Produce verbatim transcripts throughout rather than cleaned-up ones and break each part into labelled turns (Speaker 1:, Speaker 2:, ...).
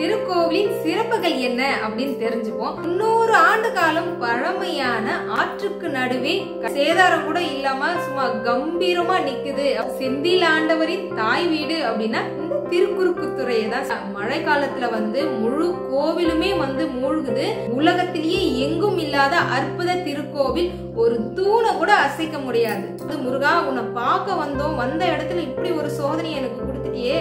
Speaker 1: திருக்கோவிலின் சிறப்புகள் என்ன அப்படின்னு தெரிஞ்சுப்போம். முன்னூறு ஆண்டு காலம் பழமையான ஆற்றுக்கு நடுவே சேதாரம் கூட இல்லாம சும்மா கம்பீரமா நிக்குது. செந்தில் ஆண்டவரின் தாய் வீடு அப்படின்னா இந்த திருக்குறுக்குத்துறையை தான். மழை காலத்துல வந்து முழு கோவிலுமே வந்து மூழ்குது. உலகத்திலேயே எங்கும் இல்லாத அற்புத திருக்கோவில், ஒரு தூணை கூட அசைக்க முடியாது. முருகா, உன்னை பார்க்க வந்தோம், வந்த இடத்துல இப்படி ஒரு சோதனை எனக்கு கொடுத்துட்டியே,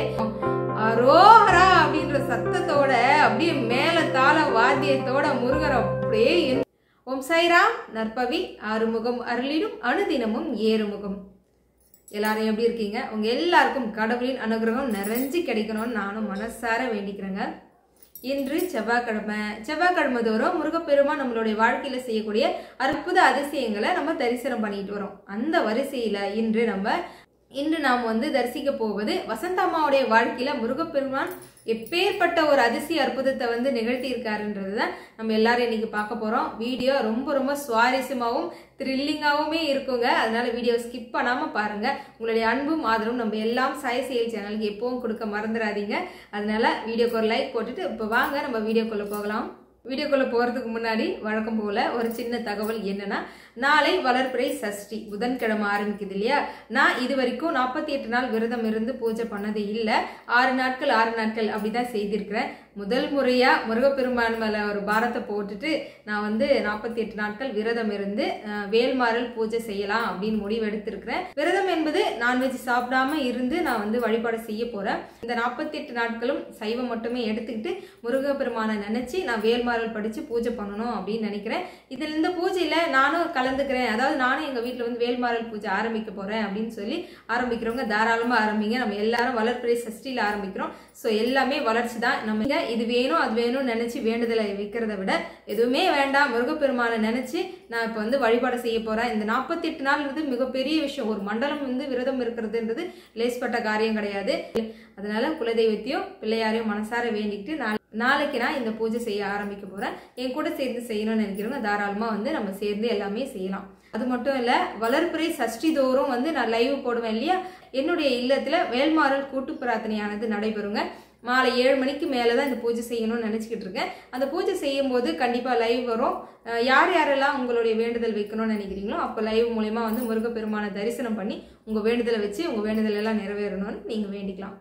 Speaker 1: அரோஹரா அப்படின்ற சத்தத்தோட அப்படியே மேல தாள வாத்தியத்தோட முருகர் அப்படியே. ஓம் சாய்ராம். நற்பவி ஆறுமுகம் அருளிடும் அனுதினமும் ஏறுமுகம். எல்லாரும் எப்படி இருக்கீங்க? உங்க எல்லாருக்கும் கடவுளின் அனுகிரகம் நிறைஞ்சு கிடைக்கணும்னு நானும் மனசார வேண்டிக்கிறேங்க. இன்று செவ்வாய்க்கிழமை. செவ்வாய்க்கிழமை தோறும் முருகப்பெருமான் நம்மளுடைய வாழ்க்கையில செய்யக்கூடிய அற்புத அதிசயங்களை நம்ம தரிசனம் பண்ணிட்டு வரோம். அந்த வரிசையில இன்று நம்ம இன்று நாம் வந்து தரிசிக்க போவது வசந்தம்மாவுடைய வாழ்க்கையில முருகப்பெருமான் எப்பேற்பட்ட ஒரு அதிசய அற்புதத்தை வந்து நிகழ்த்தி இருக்காருன்றதுதான் நம்ம எல்லாரும் இன்னைக்கு பார்க்க போறோம். வீடியோ ரொம்ப ரொம்ப சுவாரஸ்யமாகவும் த்ரில்லிங்காகவுமே இருக்குங்க. அதனால வீடியோ ஸ்கிப் பண்ணாம பாருங்க. உங்களுடைய அன்பும் ஆதரவும் நம்ம எல்லாம் சாய் செயல் சேனலுக்கு எப்பவும் கொடுக்க மறந்துடாதீங்க. அதனால வீடியோக்கு ஒரு லைக் போட்டுட்டு இப்போ வாங்க நம்ம வீடியோக்குள்ள போகலாம். வீடியோக்குள்ள போறதுக்கு முன்னாடி வழக்கம் போல ஒரு சின்ன தகவல் என்னன்னா, நாளை வளர்பிறை சஷ்டி புதன்கிழமை ஆரம்பிக்குது இல்லையா? நான் இது வரைக்கும் நாற்பத்தி எட்டு நாள் விரதம் இருந்து பூஜை பண்ணது இல்லை. ஆறு நாட்கள் ஆறு நாட்கள் அப்படிதான் செய்திருக்கிறேன். முதல் முறையா முருகப்பெருமான் மேல ஒரு பாரத்தை போட்டுட்டு நான் வந்து நாற்பத்தி எட்டு நாட்கள் விரதம் இருந்து வேல்மாறல் பூஜை செய்யலாம் அப்படின்னு முடிவு எடுத்திருக்கிறேன். விரதம் என்பது நான்வெஜ் சாப்பிடாம இருந்து நான் வந்து வழிபாடு செய்ய போறேன். இந்த நாற்பத்தி எட்டு நாட்களும் சைவம் மட்டுமே எடுத்துக்கிட்டு முருகப்பெருமானை நினைச்சு நான் வேல்மாறல் படிச்சு பூஜை பண்ணணும் அப்படின்னு நினைக்கிறேன். இதுல இந்த பூஜையில நானும் கலந்துக்கிறேன். அதாவது நானும் எங்க வீட்டுல வந்து வேல்மாறல் பூஜை ஆரம்பிக்க போறேன் அப்படின்னு சொல்லி ஆரம்பிக்கிறவங்க தாராளமா ஆரம்பிங்க. நம்ம எல்லாரும் வளர்பிறை சஷ்டியில ஆரம்பிக்கிறோம். ஸோ எல்லாமே வளர்ச்சி தான். நம்ம இது வேணும் அது வேணும்னு நினைச்சு வேண்டுதலை வைக்கிறத விட எதுவுமே வேண்டாம், முருகப்பெருமானை நினைச்சு நான் இப்ப வந்து வழிபாடு செய்ய போறேன். இந்த நாற்பத்தி எட்டு நாள்ன்றது மிகப்பெரிய விஷயம். ஒரு மண்டலம் வந்து விரதம் இருக்கிறதுன்றது லேஸ்பட்ட காரியம் கிடையாது. அதனால குலதெய்வத்தையும் பிள்ளையாரையும் மனசார வேண்டிட்டு நாளைக்கு நான் இந்த பூஜை செய்ய ஆரம்பிக்க போறேன். என் கூட சேர்ந்து செய்யணும்னு நினைக்கிறவங்க தாராளமா வந்து நம்ம சேர்ந்து எல்லாமே செய்யலாம். அது மட்டும் இல்ல, வளர்பிறை சஷ்டி தோறும் வந்து நான் லைவ் போடுவேன் இல்லையா? என்னுடைய இல்லத்துல வேல்மாறல் கூட்டு பிரார்த்தனையானது நடைபெறுங்க. மாலை ஏழு மணிக்கு மேலதான் இந்த பூஜை செய்யணும்னு நினைச்சுக்கிட்டு இருக்கேன். அந்த பூஜை செய்யும் போது கண்டிப்பா லைவ் வரும். யார் யாரெல்லாம் உங்களுடைய வேண்டுதல் வைக்கணும்னு நினைக்கிறீங்களோ அப்ப லைவ் மூலமா வந்து முருகப்பெருமான தரிசனம் பண்ணி உங்க வேண்டுதலை வச்சு உங்க வேண்டுதல் எல்லாம் நிறைவேறணும்னு நீங்க வேண்டிக்கலாம்.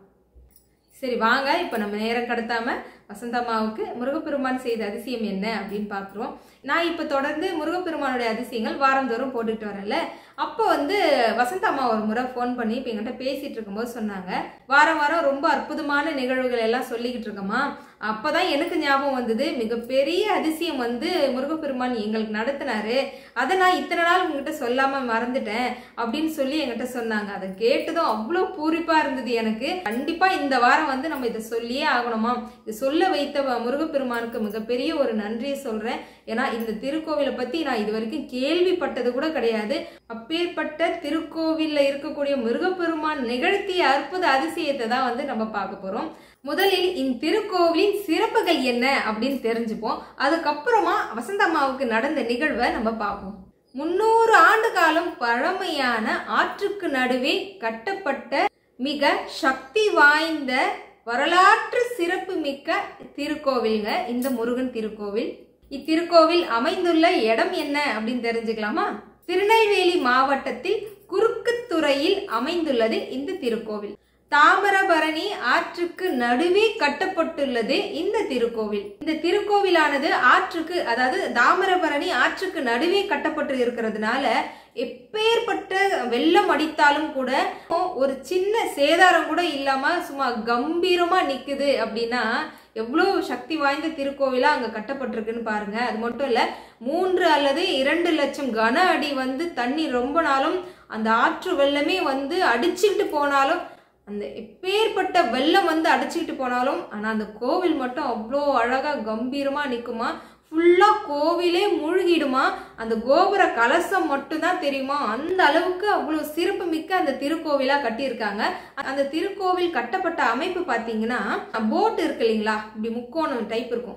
Speaker 1: சரி வாங்க, இப்ப நம்ம நேரம் கடத்தாம வசந்தம்மாவுக்கு முருகப்பெருமான் செய்த அதிசயம் என்ன அப்படின்னு பாக்குறோம். நான் இப்ப தொடர்ந்து முருகப்பெருமானுடைய அதிசயங்கள் வாரந்தோறும் போட்டுட்டு வரேன்ல. அப்போ வந்து வசந்தம்மா ஒரு முறை போன் பண்ணி இப்ப என்கிட்ட பேசிட்டு இருக்கும்போது சொன்னாங்க, வாரம் வாரம் ரொம்ப அற்புதமான நிகழ்வுகள் எல்லாம் சொல்லிக்கிட்டு இருக்கோமா. அப்பதான் எனக்கு ஞாபகம் வந்தது, மிகப்பெரிய அதிசயம் வந்து முருகப்பெருமான் எங்களுக்கு நடத்தினாரு. அதை நான் இத்தனை நாள் உங்ககிட்ட சொல்லாம மறந்துட்டேன் அப்படின்னு சொல்லி என்கிட்ட சொன்னாங்க. அதை கேட்டதும் அவ்வளவு பூரிப்பா இருந்தது எனக்கு. கண்டிப்பா இந்த வாரம் வந்து நம்ம இதை சொல்லியே ஆகணுமா. இது சொல்ல வைத்த முருகப்பெருமானுக்கு மிகப்பெரிய ஒரு நன்றியை சொல்றேன். ஏன்னா இந்த திருக்கோவிலை பத்தி நான் இது வரைக்கும் கேள்விப்பட்டது கூட கிடையாது. அப்பேற்பட்ட திருக்கோவில்ல இருக்கக்கூடிய முருகப்பெருமான் நிகழ்த்திய அற்புத அதிசயத்தை தான் வந்து நம்ம பார்க்க போறோம். முதலில் இந்த திருக்கோவிலின் சிறப்புகள் என்ன அப்படின்னு தெரிஞ்சுப்போம். அதுக்கப்புறமா வசந்தம்மாவுக்கு நடந்த நிகழ்வை நம்ம பார்ப்போம். முன்னூறு ஆண்டு காலம் பழமையான ஆற்றுக்கு நடுவே கட்டப்பட்ட மிக சக்தி வாய்ந்த வரலாற்று சிறப்பு மிக்க திருக்கோவில்ங்க இந்த முருகன் திருக்கோவில். இத்திருக்கோவில் அமைந்துள்ள இடம் என்ன அப்படின்னு தெரிஞ்சுக்கலாமா? திருநெல்வேலி மாவட்டத்தில் குறுக்குத்துறையில் அமைந்துள்ளது இந்த திருக்கோவில். தாமிரபரணி ஆற்றுக்கு நடுவே கட்டப்பட்டுள்ளது இந்த திருக்கோவில். இந்த திருக்கோவிலானது ஆற்றுக்கு, அதாவது தாமிரபரணி ஆற்றுக்கு நடுவே கட்டப்பட்டு இருக்கிறதுனால எப்பேற்பட்ட வெள்ளம் அடித்தாலும் கூட ஒரு சின்ன சேதாரம் கூட இல்லாம சும்மா கம்பீரமா நிக்குது. அப்படின்னா எவ்வளவு சக்தி வாய்ந்த திருக்கோவிலா அங்க கட்டப்பட்டிருக்குன்னு பாருங்க. அது மட்டும் இல்ல, மூன்று அல்லது இரண்டு லட்சம் கன அடி வந்து தண்ணி ரொம்ப நாளும் அந்த ஆற்று வெள்ளமே வந்து அடிச்சுக்கிட்டு போனாலும், அந்த எப்பேற்பட்ட வெள்ளம் வந்து அடிச்சுக்கிட்டு போனாலும் ஆனா அந்த கோவில் மட்டும் அவ்வளோ அழகா கம்பீரமா நிக்குமா. ஃபுல்லா கோவிலே மூழ்கிடுமா. அந்த கோபுர கலசம் மட்டும்தான் தெரியுமா. அந்த அளவுக்கு அவ்வளவு சிறப்பு மிக்க அந்த திருக்கோவிலா கட்டியிருக்காங்க. அந்த திருக்கோவில் கட்டப்பட்ட அமைப்பு பாத்தீங்கன்னா, போட் இருக்கு இல்லைங்களா, இப்படி முக்கோணம் டைப் இருக்கும்.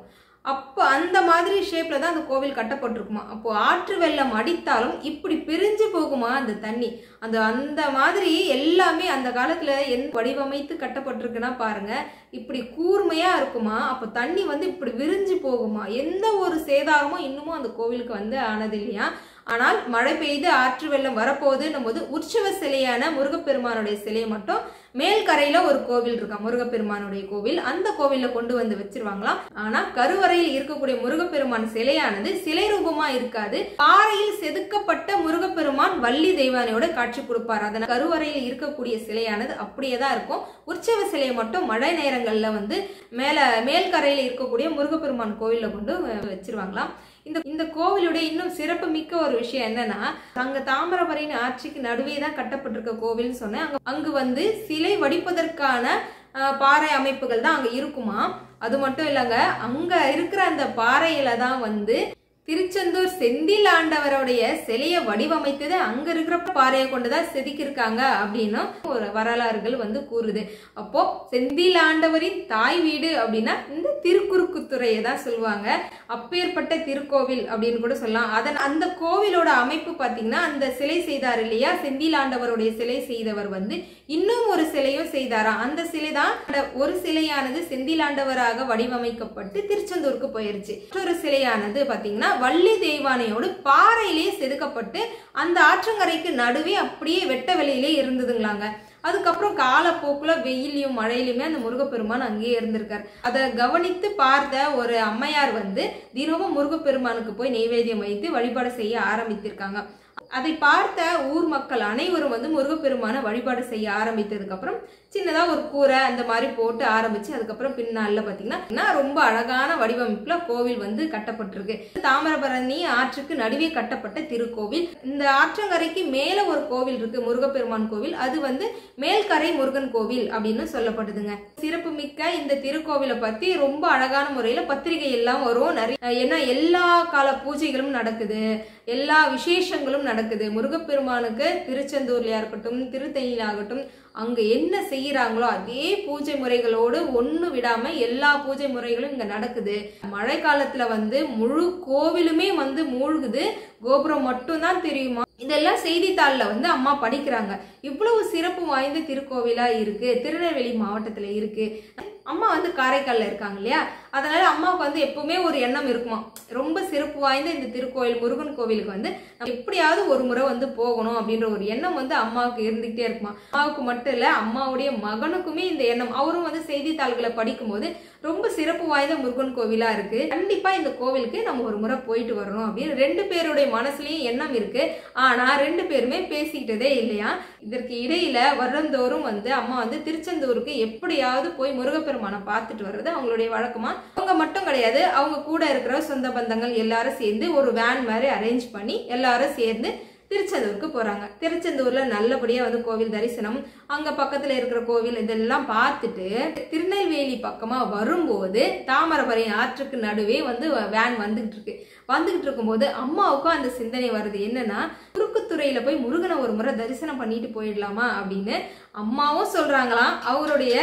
Speaker 1: அப்போ அந்த மாதிரி ஷேப்ல தான் அந்த கோவில் கட்டப்பட்டிருக்குமா. அப்போ ஆற்று வெள்ளம் அடித்தாலும் இப்படி பிரிஞ்சு போகுமா அந்த தண்ணி. அந்த அந்த மாதிரி எல்லாமே அந்த காலத்துல எந்த வடிவமைத்து கட்டப்பட்டிருக்குன்னா பாருங்க, இப்படி கூர்மையா இருக்குமா. அப்போ தண்ணி வந்து இப்படி விரிஞ்சு போகுமா. எந்த ஒரு சேதாரமும் இன்னமும் அந்த கோவிலுக்கு வந்து ஆனது இல்லையா. ஆனால் மழை பெய்து ஆற்று வெள்ளம் வரப்போகுதுன்னும் போது உற்சவ சிலையான முருகப்பெருமானுடைய சிலையை மட்டும் மேல் கரையில ஒரு கோவில் இருக்கா, முருகப்பெருமானுடைய கோவில். அந்த கோவில்ல கொண்டு வந்து வச்சிருவாங்களாம். ஆனா கருவறையில் இருக்கக்கூடிய முருகப்பெருமான் சிலையானது சிலை ரூபமா இருக்காது. பாறையில் செதுக்கப்பட்ட முருகப்பெருமான் வள்ளி தெய்வானையோட காட்சி கொடுப்பார். அதனால கருவறையில் இருக்கக்கூடிய சிலையானது அப்படியே தான் இருக்கும். உற்சவ சிலையை மட்டும் மழை நேரங்கள்ல வந்து மேல மேல் கரையில இருக்கக்கூடிய முருகப்பெருமான் கோவில்ல கொண்டு வச்சிருவாங்களாம். இந்த இந்த கோவிலுடைய இன்னும் சிறப்பு மிக்க ஒரு விஷயம் என்னன்னா, அங்க தாமிரபரணி ஆற்றுக்கு நடுவே தான் கட்டப்பட்டிருக்க கோவில்னு சொன்னேன். அங்க அங்கு வந்து சிலை வடிப்பதற்கான பாறை அமைப்புகள் தான் அங்க இருக்குமா. அது மட்டும் இல்லைங்க, அங்க இருக்கிற அந்த பாறையில தான் வந்து திருச்செந்தூர் செந்தில் ஆண்டவருடைய சிலையை வடிவமைத்தது அங்க இருக்கிற பாறையை கொண்டுதான் செதுக்கியிருக்காங்க அப்படின்னு ஒரு வரலாறுகள் வந்து கூறுது. அப்போ செந்தில் ஆண்டவரின் தாய் வீடு அப்படின்னா இந்த திருக்குறுக்குத்துறையை தான் சொல்லுவாங்க. அப்பேற்பட்ட திருக்கோவில் அப்படின்னு கூட சொல்லலாம். அதன் அந்த கோவிலோட அமைப்பு பாத்தீங்கன்னா, அந்த சிலை செய்தார் இல்லையா, செந்தில் ஆண்டவருடைய சிலை செய்தவர் வந்து இன்னும் ஒரு சிலையும் செய்தாராம். அந்த சிலை தான் ஒரு சிலையானது செந்தில் ஆண்டவராக வடிவமைக்கப்பட்டு திருச்செந்தூருக்கு போயிருச்சு. மற்றொரு சிலையானது பாத்தீங்கன்னா வள்ளி தெய்வானையோடு பாறையிலேயே செதுக்கப்பட்டு அந்த ஆற்றங்கரைக்கு நடுவே அப்படியே வெட்ட வெளியிலே இருந்ததுங்களாங்க. அதுக்கப்புறம் காலப்போக்குல வெயிலையும் மழையிலுமே அந்த முருகப்பெருமான் அங்கேயே இருந்திருக்காரு. அதை கவனித்து பார்த்த ஒரு அம்மையார் வந்து தினமும் முருகப்பெருமானுக்கு போய் நெய்வேத்தியம் வைத்து வழிபாடு செய்ய ஆரம்பித்திருக்காங்க. அதை பார்த்த ஊர் மக்கள் அனைவரும் வந்து முருகப்பெருமான வழிபாடு செய்ய ஆரம்பித்ததுக்கு அப்புறம் சின்னதா ஒரு கூரை அந்த மாதிரி போட்டு ஆரம்பிச்சு அதுக்கப்புறம் பின்னால பாத்தீங்கன்னா ரொம்ப அழகான வடிவமைப்புல கோவில் வந்து கட்டப்பட்டிருக்கு. தாமிரபரணி ஆற்றுக்கு நடுவே கட்டப்பட்ட திருக்கோவில். இந்த ஆற்றங்கரைக்கு மேல ஒரு கோவில் இருக்கு, முருகப்பெருமான் கோவில். அது வந்து மேல்கரை முருகன் கோவில் அப்படின்னு சொல்லப்படுதுங்க. சிறப்பு மிக்க இந்த திருக்கோவிலை பத்தி ரொம்ப அழகான முறையில பத்திரிகை எல்லாம் வரும் நிறைய. ஏன்னா எல்லா கால பூஜைகளும் நடக்குது, எல்லா விசேஷங்களும் நடக்குது. முருகப்பெருமானுக்கு திருச்செந்தூர்லயா இருக்கட்டும், திருத்தணியில ஆகட்டும், அங்க என்ன செய்யறாங்களோ அதே பூஜை முறைகளோடு ஒண்ணு விடாம எல்லா பூஜை முறைகளும் இங்க நடக்குது. மழை காலத்துல வந்து முழு கோவிலுமே வந்து மூழ்குது, கோபுரம் மட்டும் தான் தெரியுமா. இதெல்லாம் செய்தித்தாள்ல வந்து அம்மா படிக்கிறாங்க. இவ்வளவு சிறப்பு வாய்ந்த திருக்கோவிலா இருக்கு, திருநெல்வேலி மாவட்டத்துல இருக்கு. அம்மா வந்து காரைக்கால்ல இருக்காங்க இல்லையா, அதனால அம்மாவுக்கு வந்து எப்பவுமே ஒரு எண்ணம் இருக்குமா, ரொம்ப சிறப்பு வாய்ந்த இந்த திருக்கோயில் முருகன் கோவிலுக்கு வந்து எப்படியாவது ஒரு முறை வந்து போகணும் அப்படின்ற ஒரு எண்ணம் வந்து அம்மாவுக்கு இருந்துகிட்டே இருக்குமா. அம்மாவுக்கு மட்டும் இல்ல, அம்மாவுடைய மகனுக்குமே இந்த எண்ணம். அவரும் வந்து செய்தித்தாள்களை படிக்கும் போது ரொம்ப சிறப்பு வாய்ந்த முருகன் கோவிலா இருக்கு, கண்டிப்பா இந்த கோவிலுக்கு நம்ம ஒரு முறை போயிட்டு வரணும் அப்படின்னு ரெண்டு பேருடைய மனசுலயும் எண்ணம் இருக்கு. ஆனா ரெண்டு பேருமே பேசிக்கிட்டதே இல்லையா. இதற்கு இடையில வருடந்தோறும் வந்து அம்மா வந்து திருச்செந்தூருக்கு எப்படியாவது போய் முருகப்பெருமானை பார்த்துட்டு வர்றது அவங்களுடைய வழக்கமா. அவங்க மட்டும் கிடையாது, அவங்க கூட இருக்கிற சொந்த பந்தங்கள் எல்லாரும் சேர்ந்து ஒரு வேன் மாதிரி அரேஞ்ச் பண்ணி எல்லாரும் சேர்ந்து திருச்செந்தூருக்கு போறாங்க. திருச்செந்தூர்ல நல்லபடியா வந்து கோவில் தரிசனம், அங்க பக்கத்துல இருக்கிற கோவில் இதெல்லாம் பார்த்துட்டு திருநெல்வேலி பக்கமா வரும்போது தாமிரபரணி ஆற்றுக்கு நடுவே வந்து வேன் வந்துகிட்டு இருக்கு. வந்துகிட்டு இருக்கும் போது அம்மாவுக்கும் அந்த சிந்தனை வருது, என்னன்னா குறுக்குத்துறையில போய் முருகனை ஒரு முறை தரிசனம் பண்ணிட்டு போயிடலாமா அப்படின்னு. அம்மாவும் சொல்றாங்களாம், அவருடைய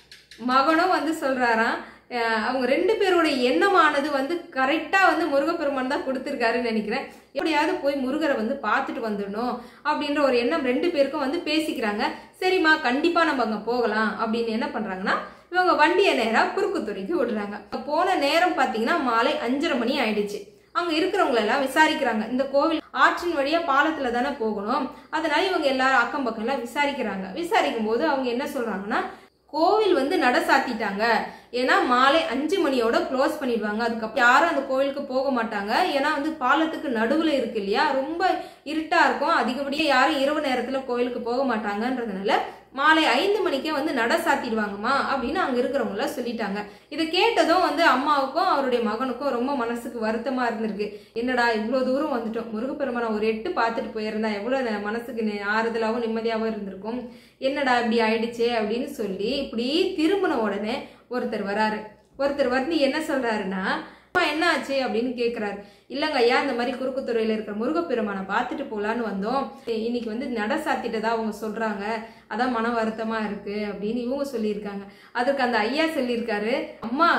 Speaker 1: மகனும் வந்து சொல்றாராம். அவங்க ரெண்டு பேருடைய எண்ணமானது வந்து கரெக்டா வந்து முருகப்பெருமான் தான் கொடுத்திருக்காருன்னு நினைக்கிறேன். எப்படியாவது போய் முருகரை வந்து பார்த்துட்டு வந்துடணும் அப்படின்ற ஒரு எண்ணம் ரெண்டு பேருக்கும் வந்து பேசிக்கிறாங்க. சரிம்மா கண்டிப்பா நம்ம அங்க போகலாம் அப்படின்னு என்ன பண்றாங்கன்னா, இவங்க வண்டியை நேரா குறுக்குத்துறைக்கு விடுறாங்க. போன நேரம் பாத்தீங்கன்னா மாலை அஞ்சரை மணி ஆயிடுச்சு. அங்க இருக்கிறவங்க எல்லாம் விசாரிக்கிறாங்க, இந்த கோவில் ஆற்றின் வழியா பாலத்துல தானே போகணும், அதனால இவங்க எல்லாரும் அக்கம் பக்கம் எல்லாம் விசாரிக்கிறாங்க. விசாரிக்கும் போது அவங்க என்ன சொல்றாங்கன்னா, கோவில் வந்து நட சாத்திட்டாங்க, ஏன்னா மாலை அஞ்சு மணியோட க்ளோஸ் பண்ணிடுவாங்க, அதுக்கப்புறம் யாரும் அந்த கோவிலுக்கு போக மாட்டாங்க. ஏன்னா வந்து பாலத்துக்கு நடுவுல இருக்கு இல்லையா, ரொம்ப இருட்டா இருக்கும், அதிகப்படியா யாரும் இரவு நேரத்துல கோவிலுக்கு போக மாட்டாங்கன்றதுனால மாலை ஐந்து மணிக்கே வந்து நட சாத்திடுவாங்கம்மா அப்படின்னு அங்க இருக்கிறவங்க எல்லாம் சொல்லிட்டாங்க. இதை கேட்டதும் வந்து அம்மாவுக்கும் அவருடைய மகனுக்கும் ரொம்ப மனசுக்கு வருத்தமா இருந்திருக்கு. என்னடா இவ்வளவு தூரம் வந்துட்டோம், முருகப்பெருமானை ஒரு எட்டு பார்த்துட்டு போயிருந்தா எவ்வளவு மனசுக்கு ஆறுதலாகவும் நிம்மதியாகவும் இருந்திருக்கும், என்னடா இப்படி ஆயிடுச்சே அப்படின்னு சொல்லி இப்படி திரும்பின உடனே ஒருத்தர் வராரு. ஒருத்தர் வந்து என்ன சொல்றாருன்னா, என்ன ஆச்சு அப்படின்னு கேக்குறாரு. இல்லங்க ஐயா, இந்த மாதிரி குறுக்குத்துறையில இருக்கிற முருகப்பெருமானை பார்த்துட்டு போலான்னு வந்தோம், இன்னைக்கு வந்து நட சாத்திட்டதா அவங்க சொல்றாங்க, அதான் மன வருத்தமா இருக்கு அப்படின்னு இவங்க சொல்லியிருக்காங்க. அதுக்கு அந்த ஐயா சொல்லியிருக்காரு, அம்மா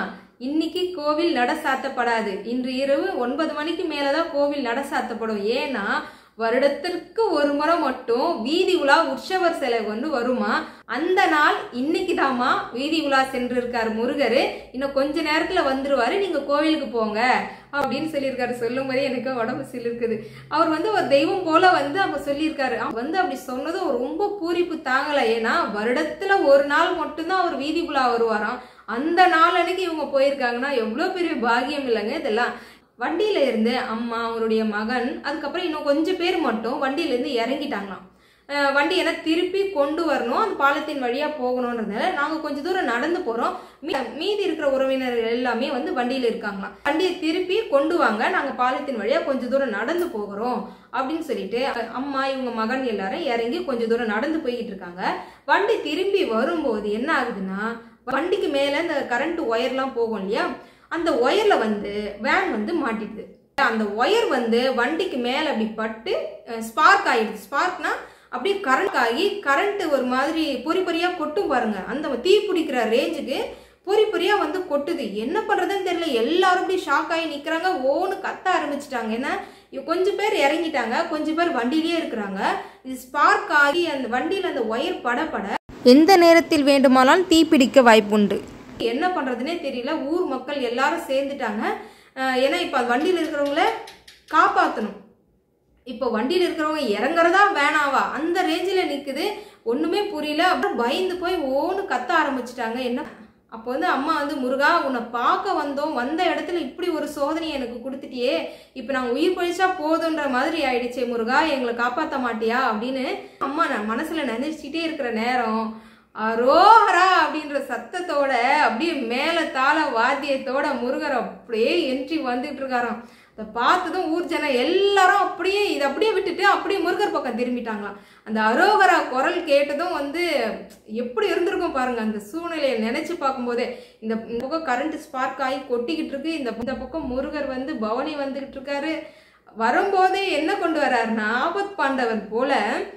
Speaker 1: இன்னைக்கு கோவில் நட சாத்தப்படாது. இன்று இரவு ஒன்பது மணிக்கு மேலதான் கோவில் நட சாத்தப்படும். ஏன்னா வருடத்திற்கு ஒரு முறை மட்டும் வீதி உலா உற்சவர் சிலை வந்து வருமா. அந்த நாள் இன்னைக்கு தாமா வீதி உலா சென்று இருக்காரு முருகர். இன்னும் கொஞ்ச நேரத்துல வந்துருவாரு, நீங்க கோவிலுக்கு போங்க அப்படின்னு சொல்லியிருக்காரு. சொல்லும் போதே எனக்கு உடம்பு சிலிருக்குது. அவர் வந்து ஒரு தெய்வம் போல வந்து அவங்க சொல்லியிருக்காரு. வந்து அப்படி சொன்னதும் ரொம்ப பூரிப்பு தாங்கல. ஏன்னா வருடத்துல ஒரு நாள் மட்டும்தான் அவர் வீதி உலா வருவாராம். அந்த நாள் அன்னைக்கு இவங்க போயிருக்காங்கன்னா எவ்வளவு பெரிய பாகியம் இல்லைங்க இதெல்லாம். வண்டியில இருந்து அம்மா, அவருடைய மகன், அதுக்கப்புறம் இன்னும் கொஞ்சம் பேர் மட்டும் வண்டியில இருந்து இறங்கிட்டாங்களாம். வண்டி என்ன திருப்பி கொண்டு வரணும், அந்த பாலத்தின் வழியா போகணும்ன்றதுனால நாங்க கொஞ்ச தூரம் நடந்து போறோம். மீதி இருக்கிற உறவினர்கள் எல்லாமே வந்து வண்டியில இருக்காங்களாம். வண்டியை திருப்பி கொண்டு வாங்க, நாங்க பாலத்தின் வழியா கொஞ்ச தூரம் நடந்து போகிறோம் அப்படின்னு சொல்லிட்டு அம்மா, இவங்க மகன் எல்லாரும் இறங்கி கொஞ்ச தூரம் நடந்து போய்கிட்டு இருக்காங்க. வண்டி திரும்பி வரும்போது என்ன ஆகுதுன்னா, வண்டிக்கு மேல இந்த கரண்ட் ஒயர்லாம் போகும் இல்லையா, அந்த ஒயர்ல வந்து வேன் வந்து மாட்டிடுது. அந்த ஒயர் வந்து வண்டிக்கு மேல அப்படி பட்டு ஸ்பார்க் ஆயிடுது. ஸ்பார்க்னா அப்படியே கரண்ட் ஆகி கரண்ட் ஒரு மாதிரி பொறி பொறியா கொட்டும் பாருங்க. அந்த தீ பிடிக்கிற ரேஞ்சுக்கு பொறி பொறியா வந்து கொட்டுது. என்ன பண்றதுன்னு தெரியல. எல்லாரும் அப்படி ஷாக் ஆகி நிக்கிறாங்க. ஓன்னு கத்த ஆரம்பிச்சுட்டாங்க. ஏன்னா கொஞ்சம் பேர் இறங்கிட்டாங்க, கொஞ்சம் பேர் வண்டியிலேயே இருக்கிறாங்க. இது ஸ்பார்க் ஆகி அந்த வண்டியில அந்த ஒயர் படப்பட எந்த நேரத்தில் வேண்டுமானாலும் தீ பிடிக்க வாய்ப்புண்டு. என்ன பண்றதுன்னே தெரியல. ஊர் மக்கள் எல்லாரும் சேர்ந்துட்டாங்க. ஏன்னா இப்ப வண்டியில் இருக்கிறவங்கள காப்பாற்றணும். இப்போ வண்டியில் இருக்கிறவங்க இறங்குறதா வேணாவா அந்த ரேஞ்சில் நிக்குது. ஒண்ணுமே புரியல. அப்புறம் பயந்து போய் ஓன்னு கத்த ஆரம்பிச்சுட்டாங்க. என்ன அப்போ வந்து அம்மா வந்து, முருகா உன்னை பார்க்க வந்தோம், வந்த இடத்துல இப்படி ஒரு சோதனையை எனக்கு கொடுத்துட்டியே, இப்போ நான் உயிர் பழிச்சா போதுன்ற மாதிரி ஆயிடுச்சே முருகா, எங்களை காப்பாற்ற மாட்டியா அப்படின்னு அம்மா நான் மனசுல நினைச்சிட்டே இருக்கிற நேரம் அரோஹரா அப்படின்ற சத்தத்தோட அப்படியே மேல தாள வாத்தியத்தோட முருகர் அப்படியே என்ட்ரி வந்துட்டு இருக்காராம். அதை பார்த்ததும் ஊர் ஜனம் எல்லாரும் அப்படியே இதை அப்படியே விட்டுட்டு அப்படியே முருகர் பக்கம் திரும்பிட்டாங்களாம். அந்த அரோகரா குரல் கேட்டதும் வந்து எப்படி இருந்திருக்கும் பாருங்க. அந்த சூழ்நிலையை நினைச்சு பார்க்கும்போதே இந்த பக்கம் கரண்ட் ஸ்பார்க் ஆகி கொட்டிக்கிட்டு இருக்கு, இந்த இந்த பக்கம் முருகர் வந்து பவனி வந்துகிட்டு இருக்காரு. வரும்போதே என்ன கொண்டு வர்றாருன்னா, ஆபத் பாண்டவன் போல.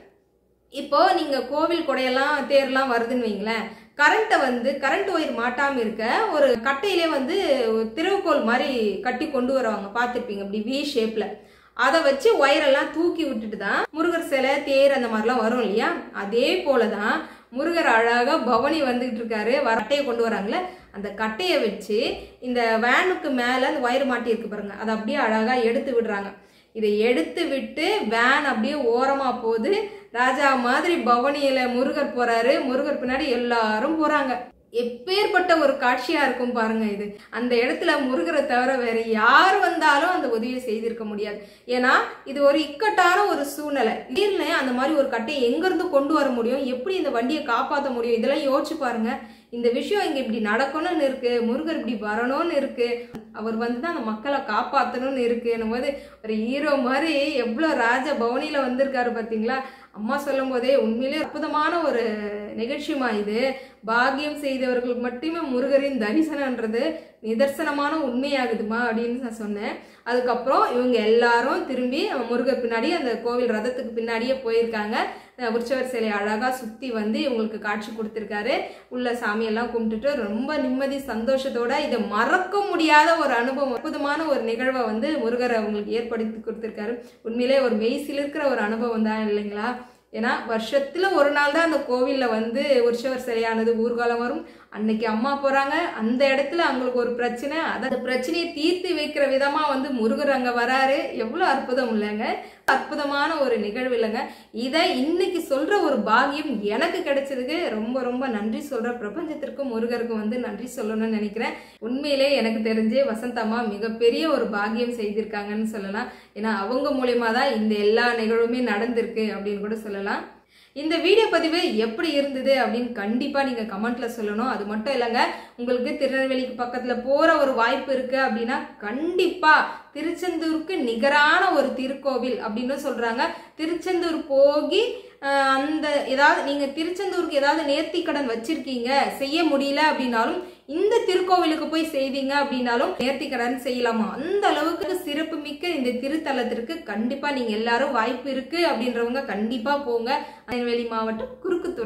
Speaker 1: இப்போ நீங்க கோவில் கொடையெல்லாம் தேர்லாம் வருதுன்னு வைங்களேன், கரண்ட்டை வந்து கரண்ட் ஒயர் மாட்டாம இருக்க ஒரு கட்டையிலே வந்து திறவுகோல் மாதிரி கட்டி கொண்டு வருவாங்க, பார்த்துருப்பீங்க, அப்படி வி ஷேப்ல. அதை வச்சு ஒயரெல்லாம் தூக்கி விட்டுட்டு தான் முருகர் சிலை தேர் அந்த மாதிரிலாம் வரும் இல்லையா. அதே போலதான் முருகர் அழகா பவனி வந்துகிட்டு இருக்காரு. கட்டையை கொண்டு வராங்களே, அந்த கட்டையை வச்சு இந்த வேனுக்கு மேல அந்த ஒயர் மாட்டி இருக்கு பாருங்க, அதை அப்படியே அழகா எடுத்து விடுறாங்க. இதை எடுத்து விட்டு வேன் அப்படியே ஓரமா போகுது. ராஜா மாதிரி பவனியில முருகர் போறாரு, முருகர் பின்னாடி எல்லாரும் போறாங்க. எப்பேற்பட்ட ஒரு காட்சியா இருக்கும் பாருங்க இது. அந்த இடத்துல முருகரை தவிர வேற யார் வந்தாலும் அந்த உதவியை செய்திருக்க முடியாது. ஏன்னா இது ஒரு இக்கட்டான ஒரு சூழ்நிலை. திடீர்னு அந்த மாதிரி ஒரு கட்டையை எங்க இருந்து கொண்டு வர முடியும், எப்படி இந்த வண்டியை காப்பாற்ற முடியும், இதெல்லாம் யோசிச்சு பாருங்க. இந்த விஷயம் இங்க இப்படி நடக்கணும்னு இருக்கு, முருகர் இப்படி வரணும்னு இருக்கு, அவர் வந்து அந்த மக்களை காப்பாற்றணும்னு இருக்கு போது ஒரு ஹீரோ மாதிரி எவ்வளவு ராஜ பவனியில வந்திருக்காரு பாத்தீங்களா. அம்மா சொல்லும் போதே உண்மையிலே அற்புதமான ஒரு நிகழ்ச்சிமா இது. பாக்கியம் செய்தவர்களுக்கு மட்டுமே முருகரின் தரிசனம்ன்றது நிதர்சனமான உண்மையாகுதுமா அப்படின்னு நான் சொன்னேன். அதுக்கப்புறம் இவங்க எல்லாரும் திரும்பி முருகர் பின்னாடி அந்த கோவில் ரதத்துக்கு பின்னாடியே போயிருக்காங்க. உற்சவர் சிலை அழகா சுத்தி வந்து இவங்களுக்கு காட்சி கொடுத்திருக்காரு. உள்ள சாமியெல்லாம் கும்பிட்டுட்டு ரொம்ப நிம்மதி சந்தோஷத்தோட இதை மறக்க முடியாத ஒரு அனுபவம், அற்புதமான ஒரு நிகழ்வை வந்து முருகர் அவங்களுக்கு ஏற்படுத்தி கொடுத்திருக்காரு. உண்மையிலே ஒரு மெய்சில் இருக்கிற ஒரு அனுபவம் தான் இல்லைங்களா. ஏன்னா வருஷத்துல ஒரு நாள் தான் அந்த கோவில்ல வந்து உற்சவர் சிலையானது ஊர்காலம் வரும். அன்னைக்கு அம்மா போறாங்க, அந்த இடத்துல அவங்களுக்கு ஒரு பிரச்சனை, அந்த பிரச்சனையை தீர்த்து வைக்கிற விதமா வந்து முருகர் அங்க வராரு. எவ்வளவு அற்புதம் இல்லைங்க, அற்புதமான ஒரு நிகழ்வு இல்லைங்க. இதை இன்னைக்கு சொல்ற ஒரு பாக்கியம் எனக்கு கிடைச்சதுக்கு ரொம்ப ரொம்ப நன்றி சொல்ற பிரபஞ்சத்திற்கும் முருகருக்கும் வந்து நன்றி சொல்லணும்னு நினைக்கிறேன். உண்மையிலே எனக்கு தெரிஞ்சே வசந்தம்மா மிகப்பெரிய ஒரு பாக்கியம் செய்திருக்காங்கன்னு சொல்லலாம். ஏன்னா அவங்க மூலியமா தான் இந்த எல்லா நிகழ்வுமே நடந்திருக்கு அப்படின்னு கூட சொல்லலாம். இந்த வீடியோ பதிவு எப்படி இருந்தது அப்படின்னு கண்டிப்பா நீங்க கமெண்ட்ல சொல்லணும். அது மட்டும் இல்லைங்க, உங்களுக்கு திருநெல்வேலிக்கு பக்கத்துல போற ஒரு வாய்ப்பு இருக்கு அப்படின்னா கண்டிப்பா திருச்செந்தூருக்கு நிகரான ஒரு திருக்கோவில் அப்படின்னு சொல்றாங்க. திருச்செந்தூர் போகி அந்த ஏதாவது நீங்க திருச்செந்தூருக்கு ஏதாவது நேர்த்தி கடன் வச்சிருக்கீங்க, செய்ய முடியல அப்படின்னாலும் இந்த திருக்கோவிலுக்கு போய் செய்தீங்க அப்படின்னாலும் நேர்த்தி கடன் செய்யலாமா. அந்த அளவுக்கு சிறப்பு மிக்க இந்த திருத்தலத்திற்கு கண்டிப்பா நீங்க எல்லாரும் வாய்ப்பு இருக்கு அப்படின்றவங்க கண்டிப்பா போங்க. திருநெல்வேலி மாவட்டம் குறுக்குத்துறையை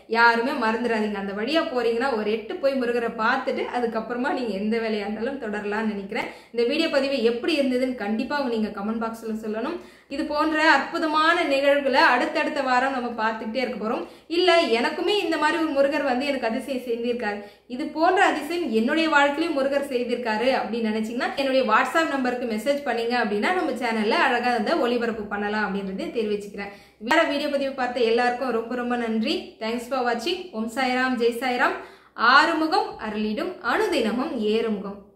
Speaker 1: யாருமே மறந்துடாதீங்க. அந்த வழியா போறீங்கன்னா ஒரு எட்டு போய் முருகரை பார்த்துட்டு அதுக்கப்புறமா நீங்க எந்த வேலையா இருந்தாலும் தொடரலாம்னு நினைக்கிறேன். இந்த வீடியோ பதிவு எப்படி இருந்ததுன்னு கண்டிப்பா நீங்க கமெண்ட் பாக்ஸ்ல சொல்லணும். இது போன்ற அற்புதமான நிகழ்வுகளை அடுத்தடுத்த வாரம் நம்ம பார்த்துக்கிட்டே இருக்க போறோம். இல்ல எனக்குமே இந்த மாதிரி ஒரு முருகர் வந்து எனக்கு அதிசயம் செய்திருக்காரு, இது போன்ற அதிசயம் என்னுடைய வாழ்க்கையிலும் முருகர் செய்திருக்காரு அப்படின்னு நினைச்சீங்கன்னா என்னுடைய வாட்ஸ்அப் நம்பருக்கு மெசேஜ் பண்ணீங்க அப்படின்னா நம்ம சேனல்ல அழகா வந்து ஒளிபரப்பு பண்ணலாம் அப்படின்றத தெரிவிச்சுக்கிறேன். வேற வீடியோ பதிவு பார்த்த எல்லாருக்கும் ரொம்ப ரொம்ப நன்றி. தேங்க்ஸ் ஃபார் வாட்சிங். ஓம் சாய்ராம், ஜெய் சாய்ராம். ஆறுமுகம் அருளிடும் அனுதினமும் ஏறுமுகம்.